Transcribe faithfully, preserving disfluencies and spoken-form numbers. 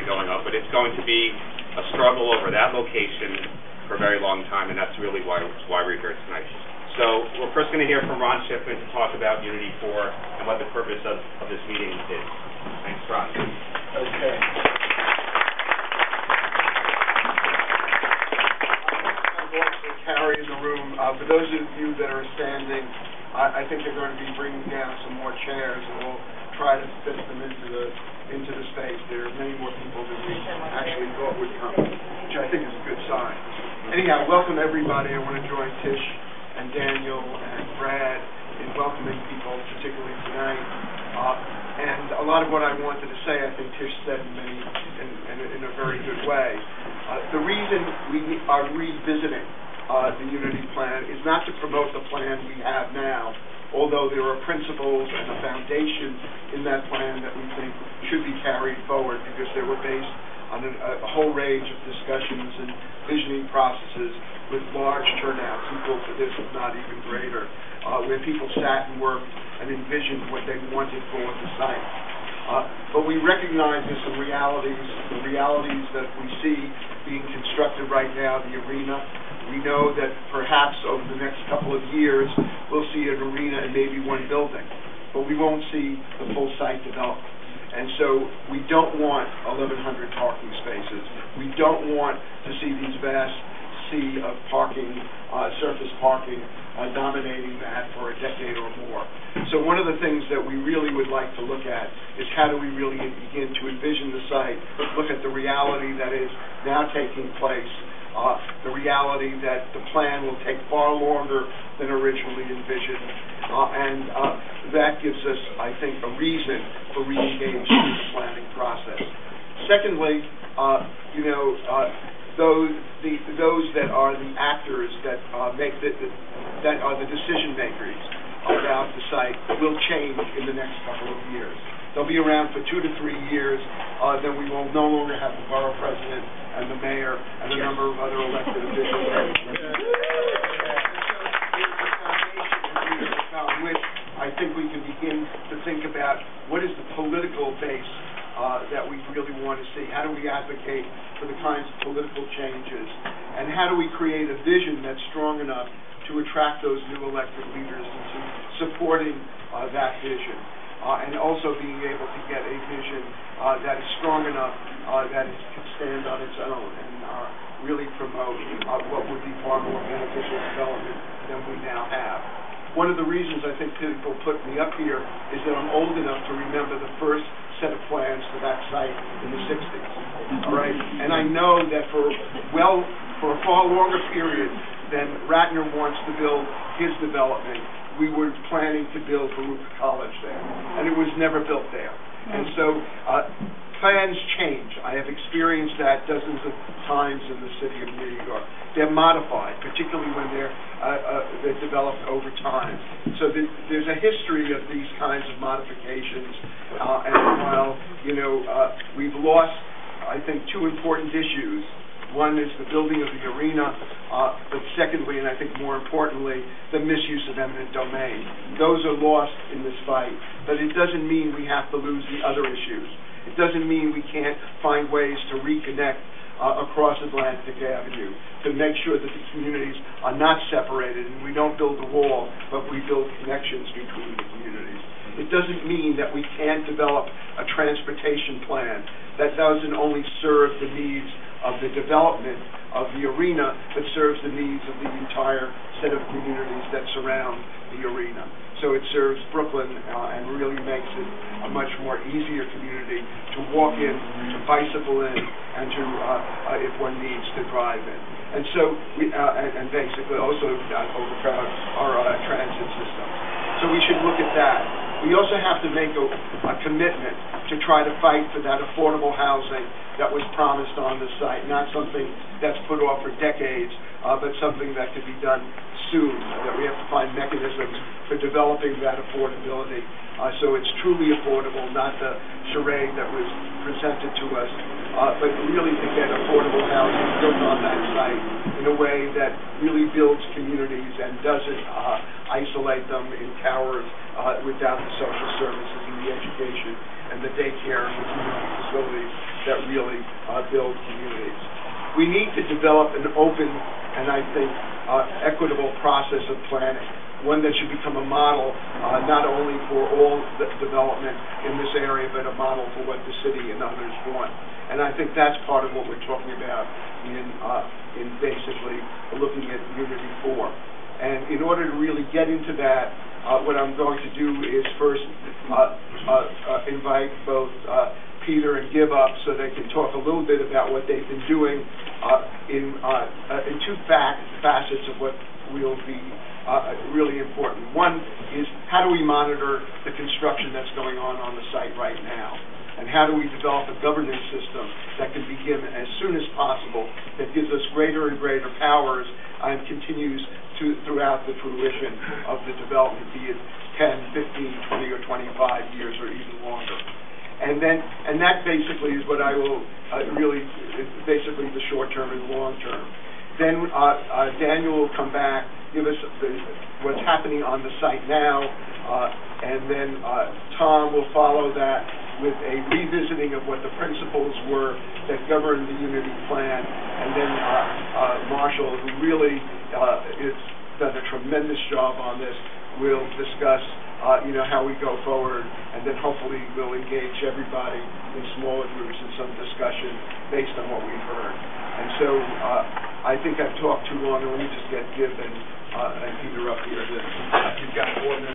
going up, but it's going to be a struggle over that location for a very long time, and that's really why why we're here tonight. So we're first going to hear from Ron Shipman to talk about Unity four and what the purpose of, of this meeting is. Thanks, Ron. Okay. Carry in the room. Uh, for those of you that are standing, I, I think they're going to be bringing down some more chairs, and we'll try to fit them into the into the space. There are many more people than we actually thought would come, which I think is a good sign. Anyhow, welcome everybody. I want to join Tish and Daniel and Brad in welcoming people, particularly tonight. Uh, and a lot of what I wanted to say, I think Tish said in, many, in, in, in a very good way. Uh, the reason we are revisiting Uh, the Unity plan is not to promote the plan we have now, although there are principles and a foundation in that plan that we think should be carried forward because they were based on a, a whole range of discussions and visioning processes with large turnouts equal to this, if not even greater, uh, where people sat and worked and envisioned what they wanted for the site. Uh, but we recognize there's some realities, the realities that we see being constructed right now, the arena. We know that perhaps over the next couple of years, we'll see an arena and maybe one building, but we won't see the full site developed. And so we don't want eleven hundred parking spaces. We don't want to see these vast sea of parking, uh, surface parking, uh, dominating that for a decade or more. So one of the things that we really would like to look at is how do we really begin to envision the site, look at the reality that is now taking place, Uh, the reality that the plan will take far longer than originally envisioned, uh, and uh, that gives us, I think, a reason for re-engaging in the planning process. Secondly, uh, you know, uh, those the those that are the actors that uh, make the, the that are the decision makers about the site will change in the next couple of years. They'll be around for two to three years. Uh, then we will no longer have the borough president and the mayor and a number of other elected officials. On which I think we can begin to think about what is the political base uh, that we really want to see. How do we advocate for the kinds of political changes? And how do we create a vision that's strong enough to attract those new elected leaders into supporting uh, that vision? Uh, and also being able to get a vision uh, that is strong enough uh, that it can stand on its own and uh, really promote uh, what would be far more beneficial development than we now have. One of the reasons I think people put me up here is that I'm old enough to remember the first set of plans for that site in the sixties. All right, and I know that for well for a far longer period than Ratner wants to build his development, we were planning to build Baruch College there, and it was never built there. And so uh, plans change. I have experienced that dozens of times in the city of New York. They're modified, particularly when they're, uh, uh, they're developed over time. So th there's a history of these kinds of modifications, uh, and while you know uh, we've lost, I think, two important issues. One is the building of the arena, uh, but secondly, and I think more importantly, the misuse of eminent domain. Those are lost in this fight, but it doesn't mean we have to lose the other issues. It doesn't mean we can't find ways to reconnect uh, across Atlantic Avenue to make sure that the communities are not separated and we don't build a wall, but we build connections between the communities. It doesn't mean that we can't develop a transportation plan that doesn't only serve the needs of the development of the arena, but serves the needs of the entire set of communities that surround the arena. So it serves Brooklyn uh, and really makes it a much more easier community to walk in, to bicycle in, and to, uh, uh, if one needs, to drive in. And so, we, uh, and, and basically also not overcrowd our uh, transit systems. So we should look at that. We also have to make a, a commitment to try to fight for that affordable housing that was promised on the site, not something that's put off for decades, uh, but something that could be done soon, that we have to find mechanisms for developing that affordability uh, so it's truly affordable, not the charade that was presented to us, uh, but really to get affordable housing built on that site in a way that really builds communities and doesn't uh, isolate them in towers uh, without the social services and the education and the daycare and the community facilities that really uh, build communities. We need to develop an open and, I think, uh, equitable process of planning, one that should become a model uh, not only for all the development in this area, but a model for what the city and others want. And I think that's part of what we're talking about in, uh, in basically looking at Unity four. And in order to really get into that, uh, what I'm going to do is first uh, uh, uh, invite both uh, Peter and Gib up so they can talk a little bit about what they've been doing uh, in, uh, uh, in two fact, facets of what will be uh, really important. One is, how do we monitor the construction that's going on on the site right now? And how do we develop a governance system that can begin as soon as possible, that gives us greater and greater powers and continues to, throughout the fruition of the development, be it ten, fifteen, twenty, or twenty-five years, or even longer. And then, and that basically is what I will uh, really, basically the short term and long term. Then uh, uh, Daniel will come back, give us the, what's happening on the site now, uh, and then uh, Tom will follow that with a revisiting of what the principles were that govern the Unity Plan, and then uh, uh, Marshall, who really uh, has done a tremendous job on this, will discuss uh, you know, how we go forward, and then hopefully we'll engage everybody in smaller groups in some discussion based on what we've heard. And so uh, I think I've talked too long, and let me just get Gib and, uh, and Peter up here. That you've got four minutes.